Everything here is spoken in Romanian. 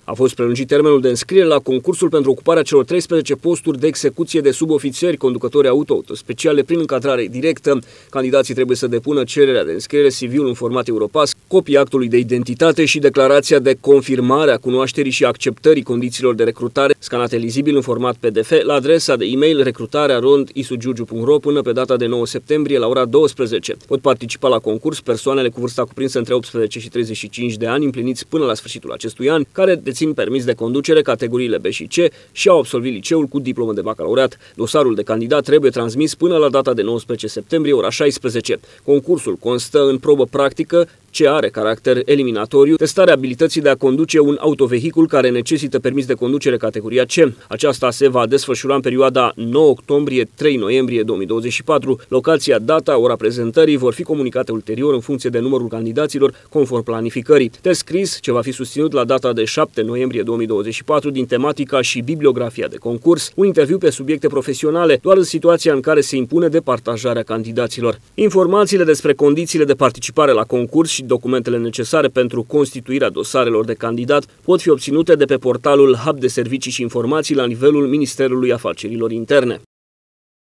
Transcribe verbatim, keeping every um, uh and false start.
A fost prelungit termenul de înscriere la concursul pentru ocuparea celor treisprezece posturi de execuție de subofițeri, conducători auto, autospeciale prin încadrare directă. Candidații trebuie să depună cererea de înscriere, C V-ul în format Europass, copia actului de identitate și declarația de confirmare a cunoașterii și acceptării condițiilor de recrutare, scanate lizibil în format P D F, la adresa de e-mail recrutare arond isugiugiu punct ro până pe data de nouă septembrie la ora douăsprezece. Pot participa la concurs persoanele cu vârsta cuprinsă între optsprezece și treizeci și cinci de ani, împliniți până la sfârșitul acestui an, care dețin permis de conducere categoriile B și C și au absolvit liceul cu diplomă de bacalaureat. Dosarul de candidat trebuie transmis până la data de nouăsprezece septembrie, ora șaisprezece. Concursul constă în probă practică ce are caracter eliminatoriu, testarea abilității de a conduce un autovehicul care necesită permis de conducere categoria C. Aceasta se va desfășura în perioada nouă octombrie - trei noiembrie două mii douăzeci și patru. Locația, data, ora prezentării vor fi comunicate ulterior în funcție de numărul candidaților, conform planificării. Test scris ce va fi susținut la data de șapte noiembrie două mii douăzeci și patru din tematica și bibliografia de concurs, un interviu pe subiecte profesionale, doar în situația în care se impune departajarea candidaților. Informațiile despre condițiile de participare la concurs și documentele necesare pentru constituirea dosarelor de candidat pot fi obținute de pe portalul Hub de Servicii și Informații la nivelul Ministerului Afacerilor Interne.